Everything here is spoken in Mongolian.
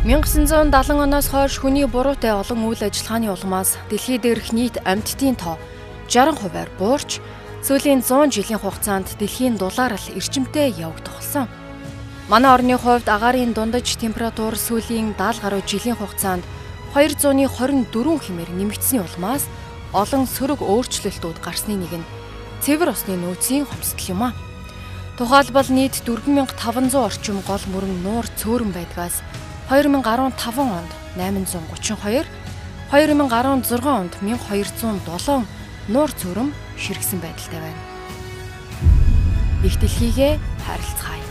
1970 оноос хойш хүний буруутай олон үйл ажиллагааны улмаас дэлхий дээрх нийт амьтдын тоо 60%-аар буурч сүүлийн 100 жилийн хугацаанд дэлхийн дулаарл эрчимтэй явагдах болсон. Манай орны хувьд агаарын дундаж температур сүүлийн 70 гаруй жилийн хугацаанд 224 хэмээр нэмэгдсэний улмаас олон сөрөг өөрчлөлтүүд гарсны нэг нь цэвэр усны нөөцийн хомсдол юм а. Тухайлбал нийт 4500 орчим гол мөрөн нуур цөөрөн байдгаас 2015 онд 832, 2016 онд 1207 нуур цөөрөм ширхсэн байдалтай байна. Их дэлхийгээ харилцгаая.